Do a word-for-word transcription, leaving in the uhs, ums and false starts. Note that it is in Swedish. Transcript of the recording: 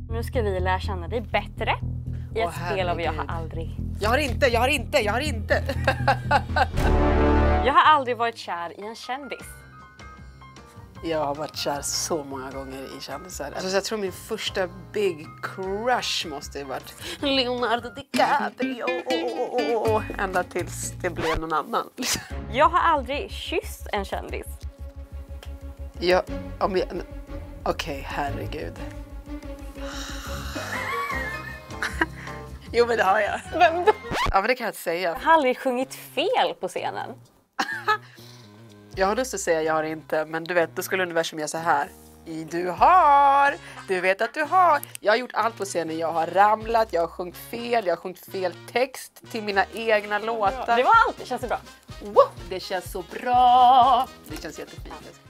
Nu ska vi lära känna dig bättre i ett Åh, spel av Jag har herregud. aldrig. Jag har inte, jag har inte, jag har inte. Jag har aldrig varit kär i en kändis. Jag har varit kär så många gånger i kändisar. Alltså, jag tror min första big crush måste ju varit Leonardo DiCaprio. Ända tills det blev någon annan. Jag har aldrig kysst en kändis. Jag, om jag, okej, okay, herregud. Jo, men det har jag. Vem då? Ja, men det kan jag inte säga. Jag har aldrig sjungit fel på scenen. Jag har lust att säga jag har inte, men du vet, då skulle universum göra så här. I du har, du vet att du har. Jag har gjort allt på scenen. Jag har ramlat, jag har sjungit fel, jag har sjungit fel text till mina egna låtar. Det var allt, det känns så bra. Wow, det känns så bra. Det känns jättefint.